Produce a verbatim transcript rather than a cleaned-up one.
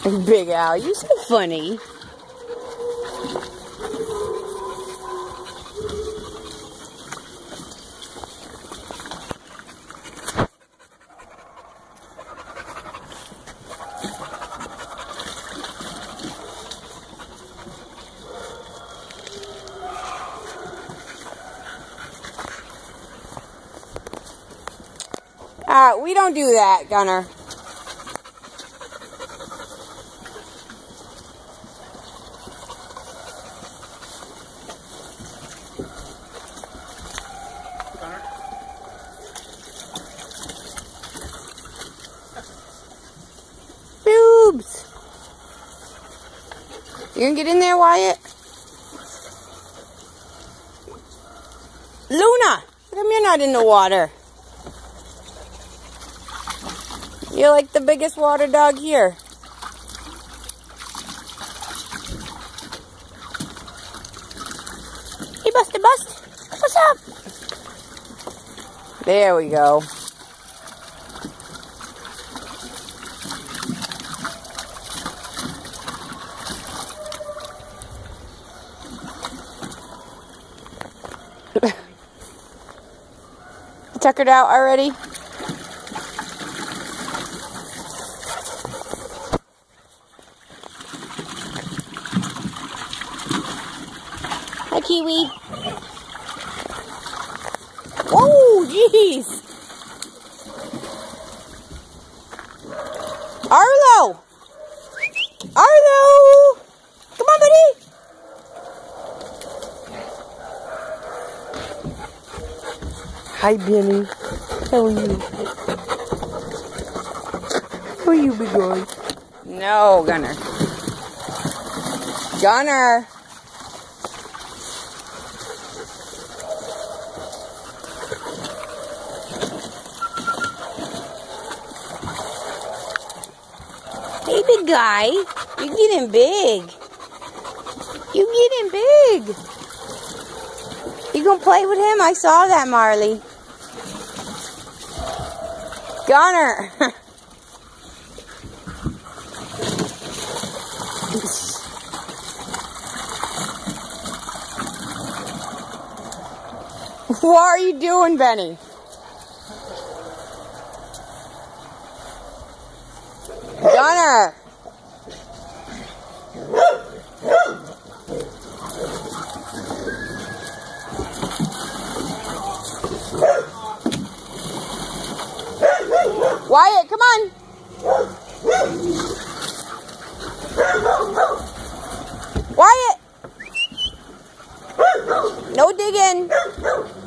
Big Al, you're so funny. Uh, we don't do that, Gunner. Gunner? Boobs! You gonna get in there, Wyatt? Luna! How come you're not in the water? You're like the biggest water dog here. Hey, Buster, Bust. What's up? There we go. You tuckered out already? Hi, Kiwi. Whoa, jeez. Arlo. Arlo. Come on, buddy. Hi, Benny. How are you? How are you, big boy? No, Gunner. Gunner. Hey, big guy. You're getting big. You're getting big. You gonna play with him? I saw that, Marley. Gunner. What are you doing, Benny? Gunner! Wyatt, come on! Wyatt! No digging!